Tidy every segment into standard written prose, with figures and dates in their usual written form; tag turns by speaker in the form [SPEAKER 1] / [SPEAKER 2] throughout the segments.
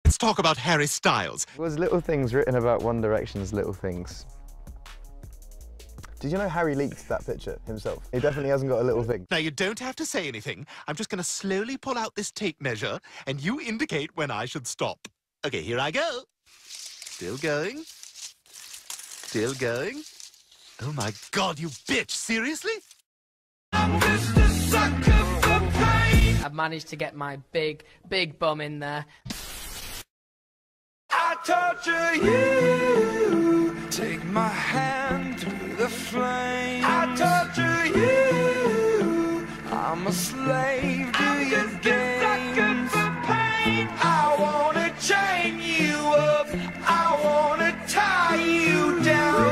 [SPEAKER 1] Let's talk about Harry Styles.
[SPEAKER 2] Was Little Things written about One Direction's Little Things? Did you know Harry leaked that picture himself? He definitely hasn't got a little thing.
[SPEAKER 1] Now, you don't have to say anything. I'm just going to slowly pull out this tape measure, and you indicate when I should stop. Okay, here I go. Still going. Still going. Oh, my God, you bitch. Seriously?
[SPEAKER 3] I'm just a sucker for pain. I've managed to get my big bum in there.
[SPEAKER 4] I torture you. Take my hand through the flame. I torture you. I'm a slave to your games. I wanna chain you up. I wanna tie you down.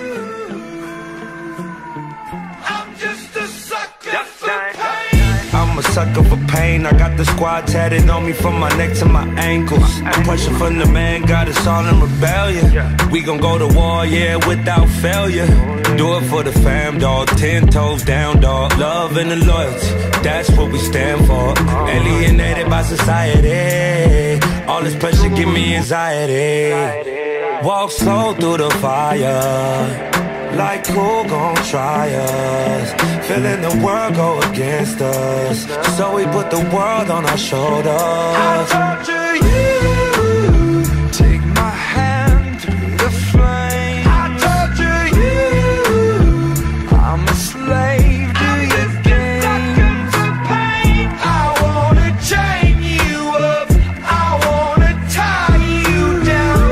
[SPEAKER 4] I'm just a sucker for pain.
[SPEAKER 5] I'm a sucker for pain. I got the squad tatted on me from my neck to my ankles. The pressure from the man got us all in rebellion. We gon' go to war, yeah, without failure. Do it for the fam, dog. 10 toes down, dog. Love and the loyalty, that's what we stand for. Alienated by society. All this pressure give me anxiety. Walk slow through the fire. Like who gon' try us? Feeling the world go against us, so we put the world on our shoulders.
[SPEAKER 4] I torture you. Take my hand through the flame. I torture you. I'm a slave to your games. I wanna chain you up. I wanna tie you down.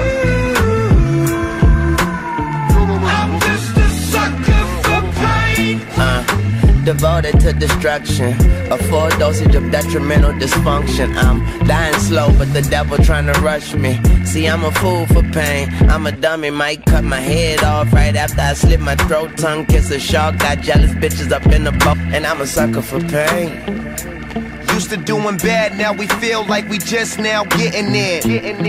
[SPEAKER 4] I'm just a sucker for pain.
[SPEAKER 6] Devoted to destruction, a full dosage of detrimental dysfunction. I'm dying slow, but the devil trying to rush me. See, I'm a fool for pain. I'm a dummy, might cut my head off right after I slit my throat. Tongue kiss a shark, got jealous bitches up in the boat, and I'm a sucker for pain.
[SPEAKER 7] Used to doing bad, now we feel like we just now getting there.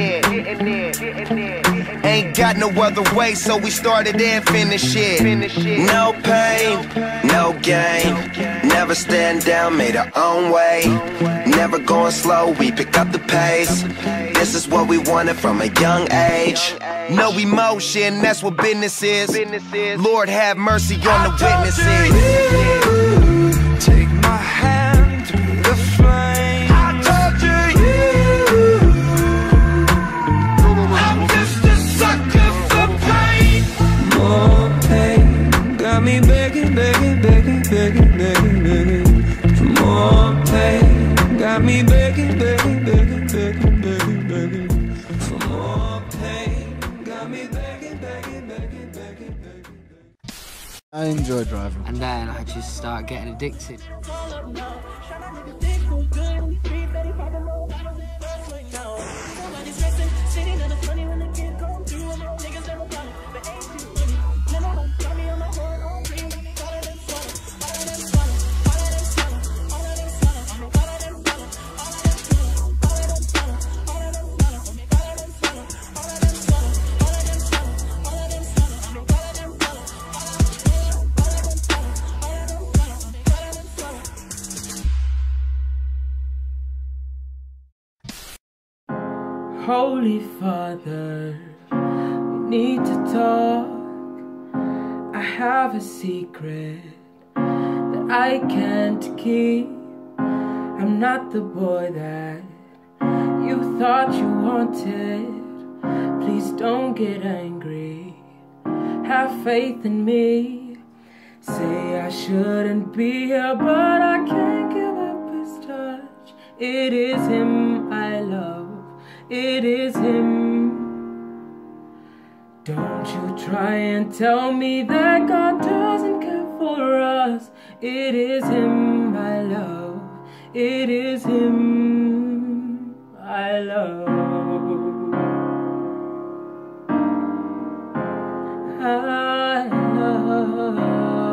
[SPEAKER 7] Ain't got no other way, so we started and finished it.
[SPEAKER 6] No pain, no gain. Never stand down, made our own way. Never going slow, we pick up the pace. This is what we wanted from a young age.
[SPEAKER 7] No emotion, that's what business is. Lord have mercy on the witnesses.
[SPEAKER 4] Take my hand through the flame. I torture you. I'm just a sucker for pain. More pain got me begging, begging, begging, begging, begging, begging for more pain. Got me begging, begging, begging, begging, begging, begging for more pain. Got me begging, begging, begging, begging, begging.
[SPEAKER 8] I enjoy driving.
[SPEAKER 3] And then I just start getting addicted.
[SPEAKER 9] Holy Father, we need to talk. I have a secret that I can't keep. I'm not the boy that you thought you wanted. Please don't get angry. Have faith in me. Say I shouldn't be here, but I can't give up his touch. It is him I love. It is him. Don't you try and tell me that God doesn't care for us. It is him I love. It is him I love. I love.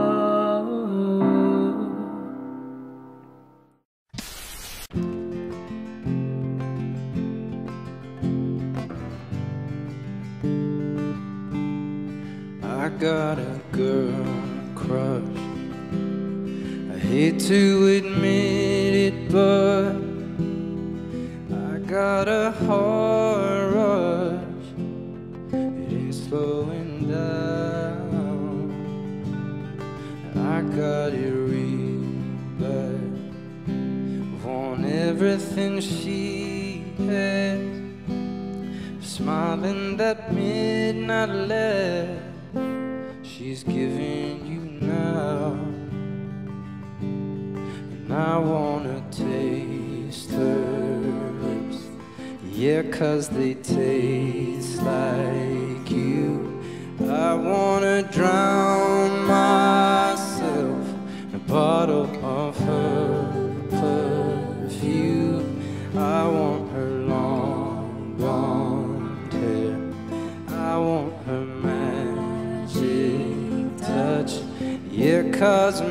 [SPEAKER 4] I got a girl crush. I hate to admit it, but I got a heart rush, it ain't slowing down. I got it real bad, want everything she has, smiling that midnight laugh she's giving you now. And I wanna taste her lips, yeah, 'cause they taste like you. I wanna drown myself in a bottle of her perfume. I want her long blonde hair, I want her magic touch, yeah, 'cause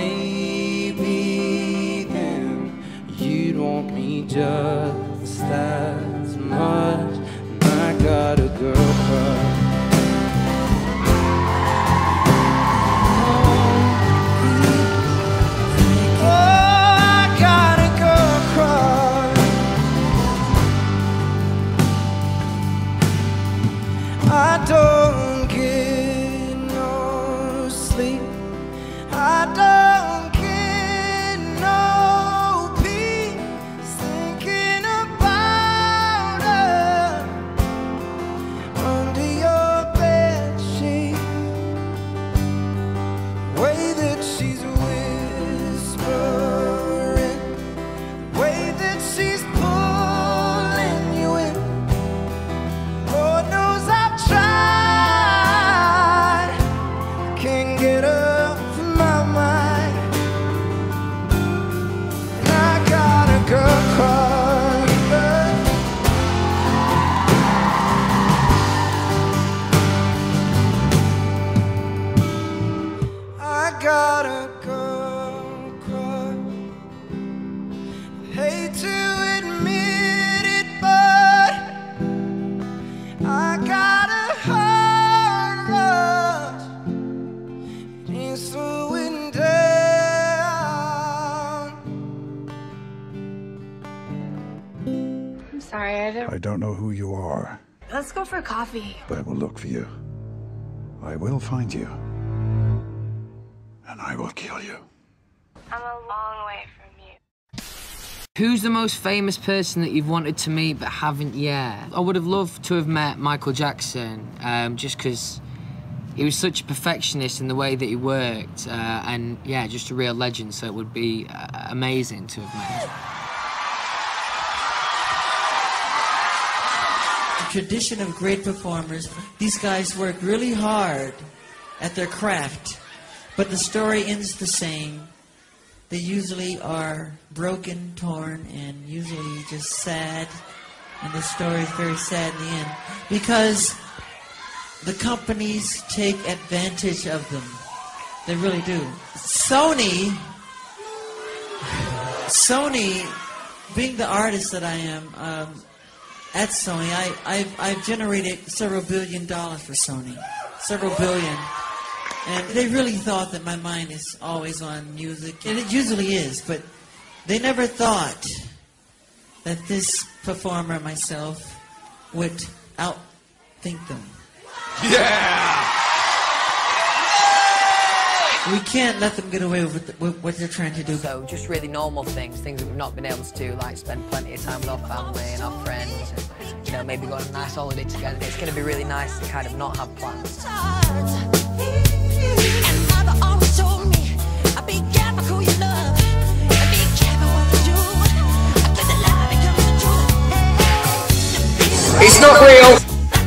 [SPEAKER 4] maybe then you'd want me just as much. And I got a girl crush. I don't get no sleep, I don't get no peace, thinking about her under your bed sheet. Way that she's whispering, way that she's pulling you in. Lord knows I've tried, can't get her from my mind. And I got a girl crush. I got a girl crush. Hate to admit it, but I got a heart rush, it ain't slowing down.
[SPEAKER 10] I'm sorry,
[SPEAKER 11] I don't know who you are,
[SPEAKER 10] Let's go for coffee.
[SPEAKER 11] but I will look for you. I will find you. And I will kill you.
[SPEAKER 10] I'm a long way from you.
[SPEAKER 3] Who's the most famous person that you've wanted to meet but haven't yet? I would have loved to have met Michael Jackson, just because he was such a perfectionist in the way that he worked, and yeah, just a real legend, so it would be amazing to have met him.
[SPEAKER 12] Tradition of great performers. These guys work really hard at their craft, but the story ends the same. They usually are broken, torn, and usually just sad, and the story is very sad in the end because the companies take advantage of them. They really do. Sony, being the artist that I am, at Sony, I've generated several $1 billion for Sony. Several billion. And they really thought that my mind is always on music. And it usually is, but they never thought that this performer, myself, would outthink them.
[SPEAKER 5] Yeah!
[SPEAKER 12] We can't let them get away with what they're trying to do.
[SPEAKER 3] So just really normal things that we've not been able to do, like spend plenty of time with our family and our friends, and, you know, maybe go on a nice holiday together. It's going to be really nice to kind of not have plans.
[SPEAKER 5] It's not real!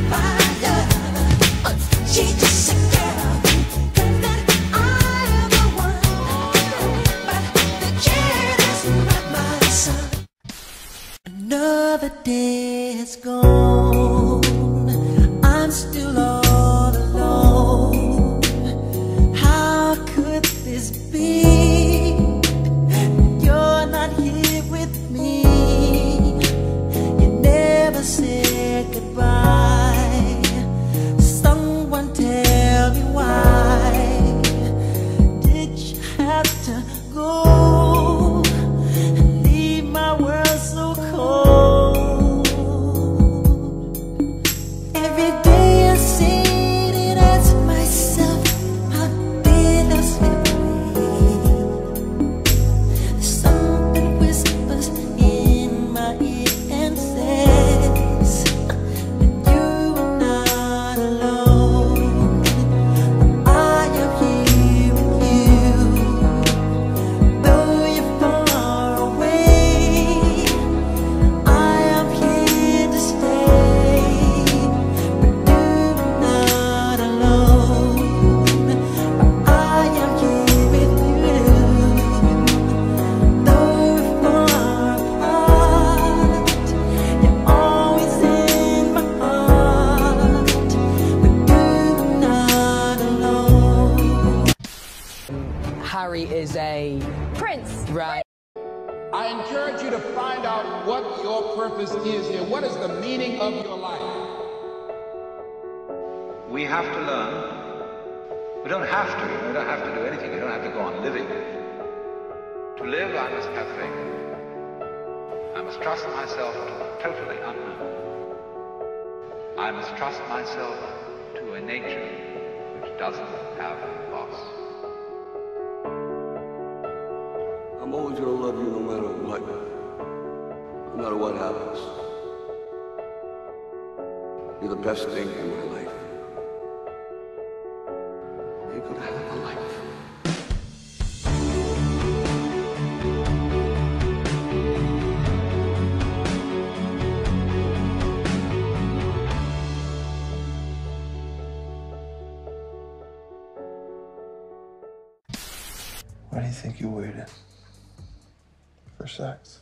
[SPEAKER 13] Another day has gone, I'm still all alone. How could this be? You're not here with me. You never said goodbye. Someone tell me why did you have to go and leave my world so cold?
[SPEAKER 14] is a...
[SPEAKER 15] Prince.
[SPEAKER 14] Right.
[SPEAKER 16] I encourage you to find out what your purpose is here. What is the meaning of your life?
[SPEAKER 17] We have to learn. We don't have to. We don't have to do anything. We don't have to go on living. To live, I must have faith. I must trust myself to the totally unknown. I must trust myself to a nature which doesn't have a boss.
[SPEAKER 18] I'm always gonna love you no matter what. No matter what happens. You're the best thing in my life. You're gonna have a life.
[SPEAKER 2] Why do you think you waited? For sex?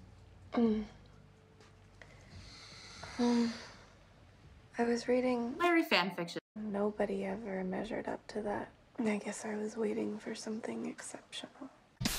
[SPEAKER 10] I was reading
[SPEAKER 19] Larry fanfiction.
[SPEAKER 10] Nobody ever measured up to that. I guess I was waiting for something exceptional.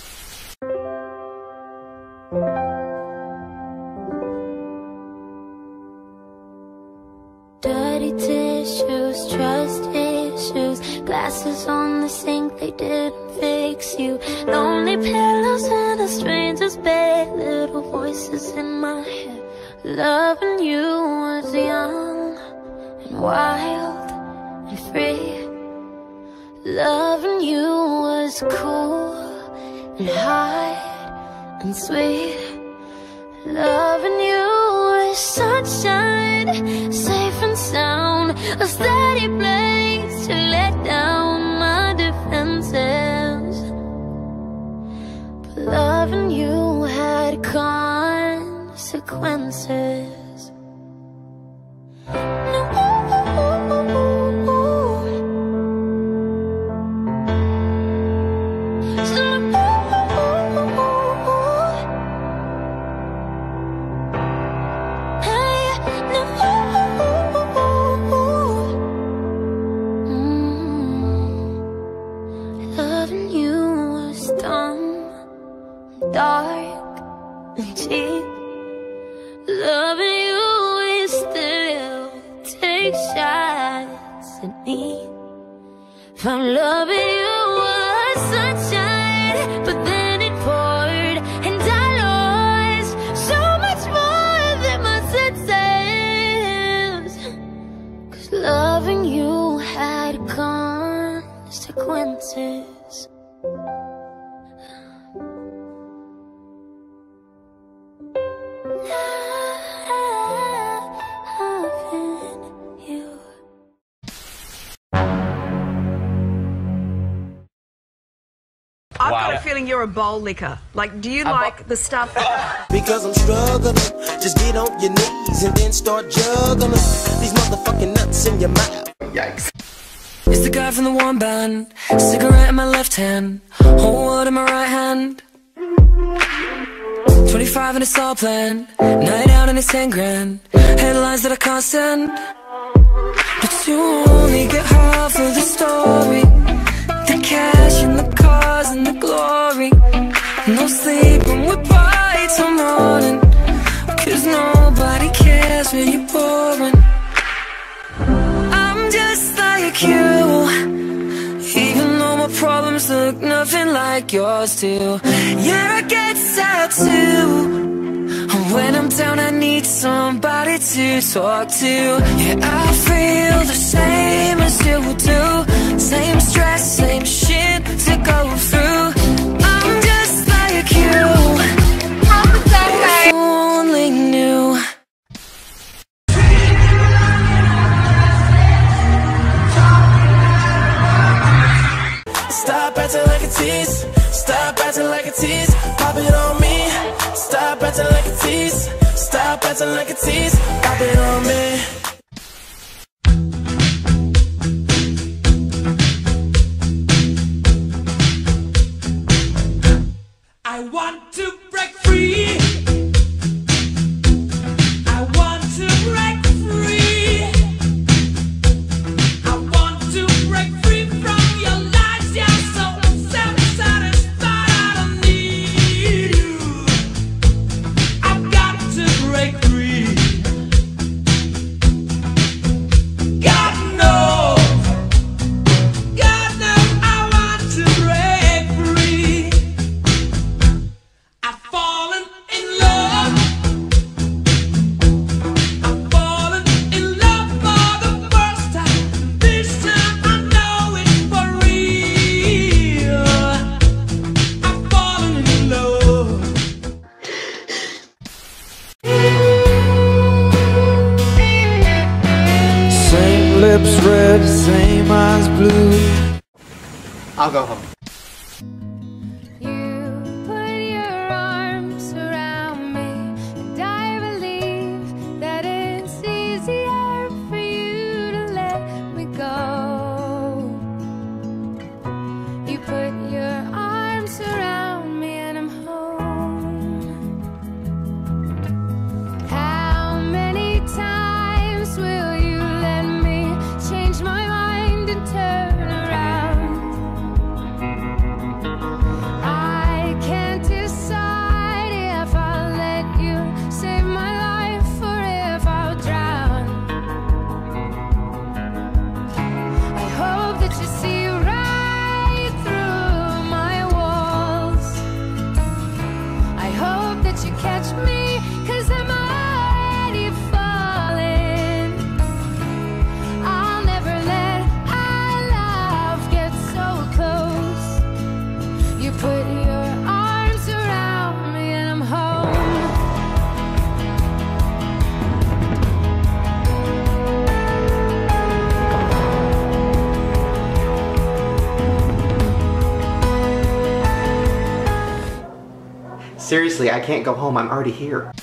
[SPEAKER 20] Dirty tissues, trust issues, glasses on the sink, they didn't fix you. Lonely pillows in a stranger's bed, little voices in my head. Loving you was young and wild and free. Loving you was cool and high and sweet. Loving you was sunshine, safe and sound, a steady place to let down my defenses. But loving you had consequences. Loving you was dumb, dark and cheap. Loving you is still take shots at me. From loving you was sunshine, but then it poured and I lost so much more than my senses. 'Cause loving you had consequences.
[SPEAKER 21] I've got a feeling you're a bowl licker. Like, do you like the stuff?
[SPEAKER 7] Because I'm struggling, just get on your knees and then start juggling these motherfucking nuts in your mouth. Yikes.
[SPEAKER 4] It's the guy from the one band, cigarette in my left hand, whole world in my right hand. 25 and it's all planned, night out and it's 10 grand, headlines that I can't stand. But you only get half of the story, the cash and the cars and the glory. No sleep when we party till morning, 'cause nobody cares when you're boring. I'm just like you, even though my problems look nothing like yours do. Yeah, I get sad too. When I'm down I need somebody to talk to. Yeah, I feel the same as you do. Same stress, same shit to go through. I'm just like you, if you only knew.
[SPEAKER 7] Stop acting like a tease. Stop acting like a tease. Pop it on me. Stop acting like a tease. Stop acting like a tease. Pop it on me.
[SPEAKER 4] I want to break free. I want to break free. I want to break free from your lies. You're so self-satisfied. lips red, same eyes blue.
[SPEAKER 1] I'll go home.
[SPEAKER 14] Seriously, I can't go home. I'm already here.